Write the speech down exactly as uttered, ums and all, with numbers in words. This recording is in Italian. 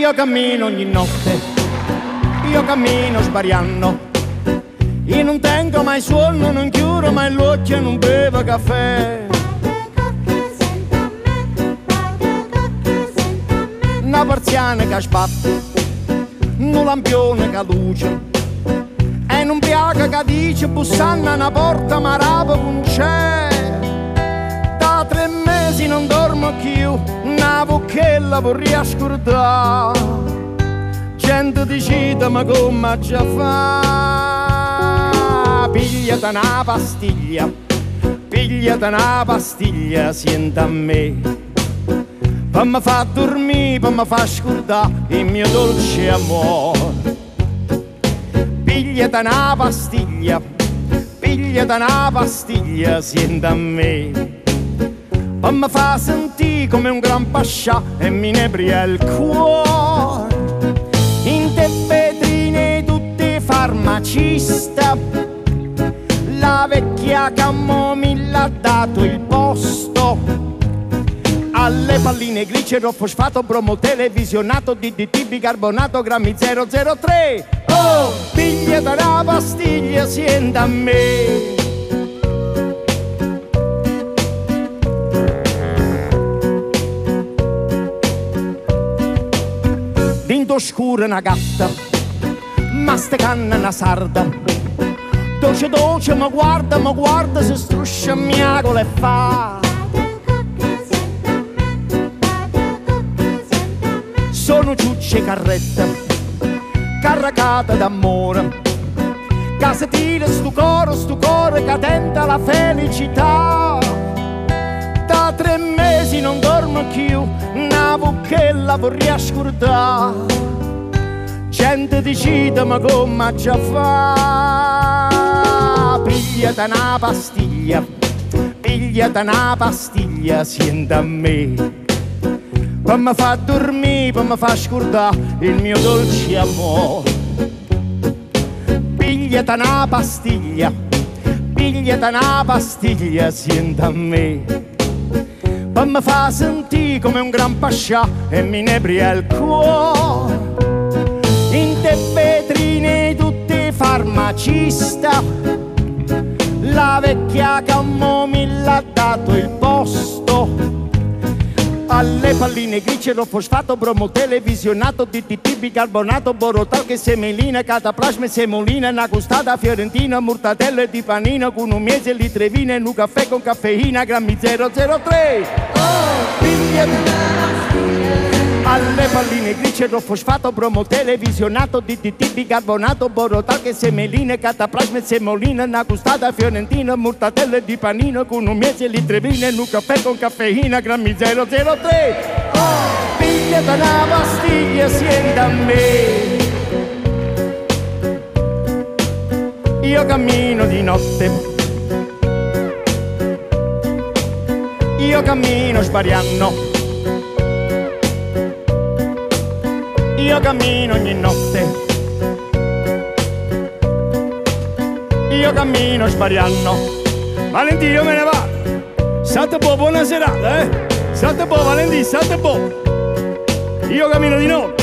Io cammino ogni notte, io cammino sbariando. Io non tengo mai sonno, non chiudo mai l'occhio e non bevo caffè. Una persiana che sbatte, un lampione che luce, e un ubriaco che dice bussando a una porta ma rapa non c'è. Da tre mesi non dormo più, una bocchella vorrei scordare. Gente decide ma come già fa. Pigliati una pastiglia, pigliati una pastiglia, senta a me. Per mi fa dormire, per mi fa scordare il mio dolce amore. Pigliati una pastiglia, pigliati una pastiglia, senta a me. Per mi fa sentire come un gran pascià e mi inebria il cuore. In te vetrine tutti farmacista, la vecchia camomilla ha dato il posto. Alle palline glicero, fosfato, bromo, televisionato, D D T, bicarbonato, grammi zero zero tre. Oh, pigliati una pastiglia, sienta a me. Dentro scura una gatta, masticanna una sarda. Dolce dolce mi guarda, mi guarda, si struscia miagola e fa. Sono ciucce carrette, caricate d'amore, che si tira stu coro, stu cuore che tenta la felicità. Da tre mesi non dormo più, una bocchella vorrei scordare. Gente decide ma come già fa. Pigliati una pastiglia, pigliati una pastiglia, sienta a me. Per mi fa dormire, per mi fa scordare il mio dolce amore. Pigliati una pastiglia, pigliati una pastiglia, sienta a me. Per mi fa sentire come un gran pascià e mi inebria il cuore. In te vetrine tutti farmacista, la vecchia camomilla ha dato il posto. Alle palline glicero, fosfato, bromo, televisionato, D D T, bicarbonato, borotalche, semelina, cataplasma, semolina, una costata fiorentina, mortadelle di panino con un mese di trevina e un caffè con caffeina, grammi zero zero tre. Oh, alle palline glicero, fosfato, bromo, televisionato, D D T, bicarbonato, borotalche, semeline, cataplasma, semolina, una costata fiorentina, mortadelle di panino con un mese di trevina e un caffè con caffeina, grammi zero zero tre. Oh, pigliati una pastiglia, sienta a me. Io cammino di notte, io cammino sbariando. Io cammino ogni notte, io cammino sbariando. Valentino, io me ne vado. State buona, buona serata, eh? State buona, Valentino, state buona. Io cammino di notte.